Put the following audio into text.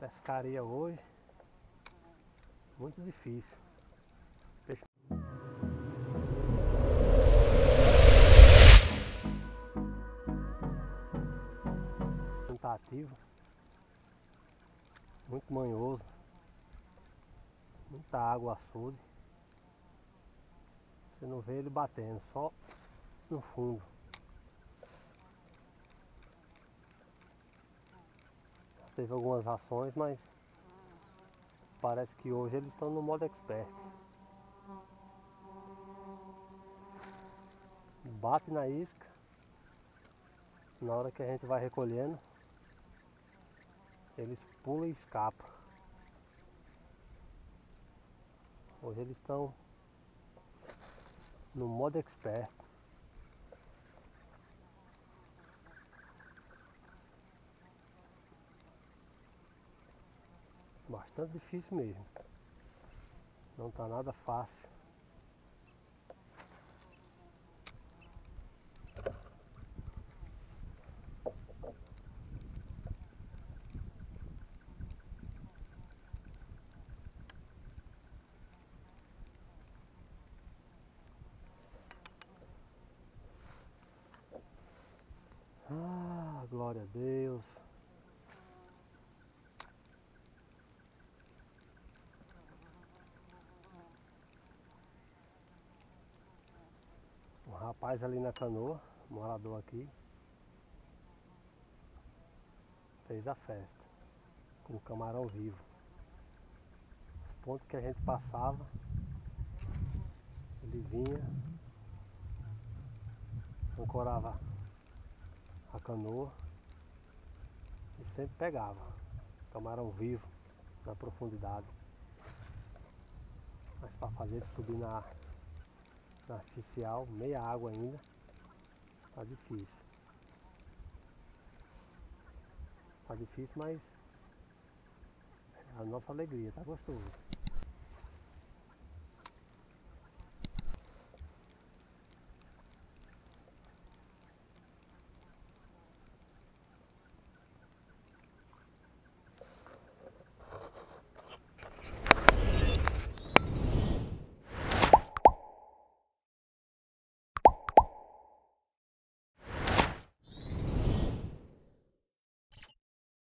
Pescaria hoje, muito difícil. Peixe... Não tá ativo, muito manhoso, muita água açude. Você não vê ele batendo, só no fundo. Teve algumas ações, mas parece que hoje eles estão no modo expert. Bate na isca, na hora que a gente vai recolhendo, eles pulam e escapam. Hoje eles estão no modo expert. Bastante difícil mesmo. Não tá nada fácil. Ah, glória a Deus. Um rapaz ali na canoa, morador aqui, fez a festa com o camarão vivo. Os pontos que a gente passava, ele vinha, ancorava a canoa e sempre pegava camarão vivo na profundidade. Mas para fazer ele subir na artificial, meia água ainda, tá difícil. Tá difícil, mas é a nossa alegria, tá gostoso.